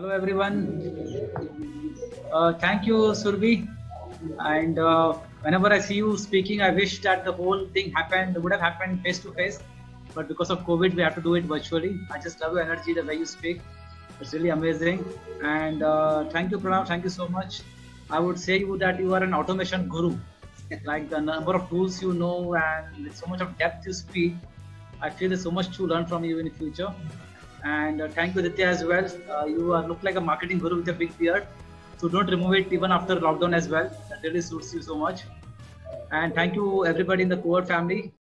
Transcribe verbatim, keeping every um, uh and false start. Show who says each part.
Speaker 1: Hello everyone. Uh, thank you, Surbi. And uh, whenever I see you speaking, I wish that the whole thing happened would have happened face to face, but because of COVID, we have to do it virtually. I just love your energy, the way you speak. It's really amazing. And uh, thank you, Pranav. Thank you so much. I would say you that you are an automation guru. Like the number of tools you know and with so much of depth you speak, I feel there's so much to learn from you in the future. And uh, thank you, Ditya, as well. Uh, you are, look like a marketing guru with a big beard. So don't remove it even after lockdown as well. That really suits you so much. And thank you, everybody in the Cohort family.